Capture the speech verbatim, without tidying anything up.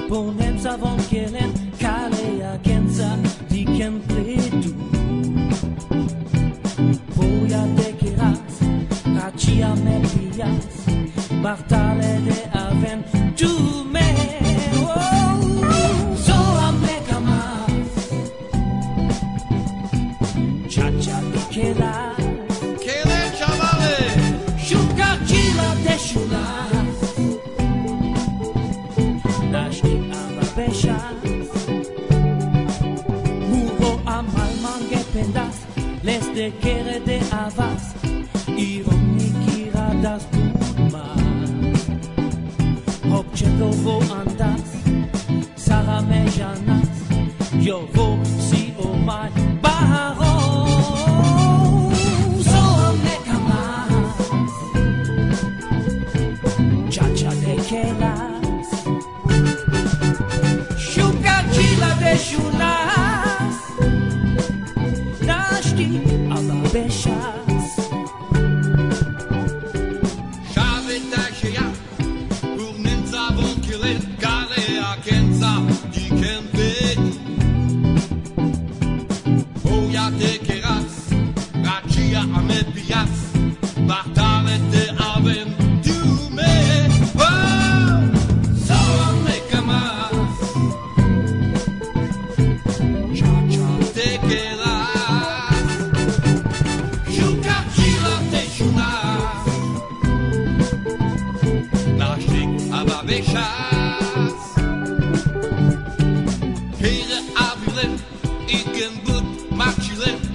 Ponem savon kelen kalea kenza di ken pletu. Poia de keras, rachia me pias, bartale de aventume. Oh, so amecamas, cha-cha de kelas, Kelen chavale, shukachila de shulas. Muro amal mange pendas, les de kere de avas, ironikira das budmas. Hopčeto vo andas, sara me janas, yo vo si o mai baharo. So me kamas, cha-cha de kelas, shunas, nashti ababeshas. shavita shia, urnen savon kelen kalea kenza di ken pletu. Poia de keras, rachia ame pias, bartale de aventume. Oh, so amecamas, cha-cha de keras, shukachila de shunas, nashtik ababeshas. Kere avilen, igen but machilen,